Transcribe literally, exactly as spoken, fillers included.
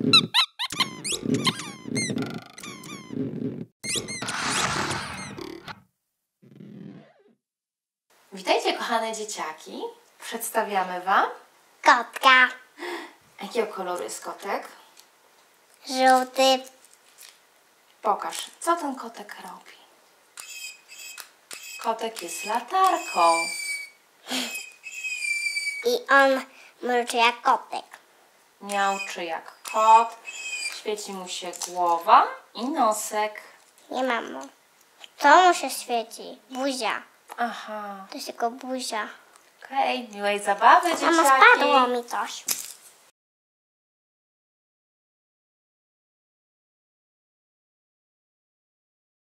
Witajcie, kochane dzieciaki. Przedstawiamy Wam Kotka. Jakiego koloru jest kotek? Żółty. Pokaż, co ten kotek robi. Kotek jest latarką. I on mruczy jak kotek. Miauczy jak kot. Świeci mu się głowa i nosek. Nie, mamo. To mu się świeci. Buzia. Aha. To jest tylko buzia. Okej, okay. Miłej zabawy, dzieciaki. Mamo, spadło mi coś.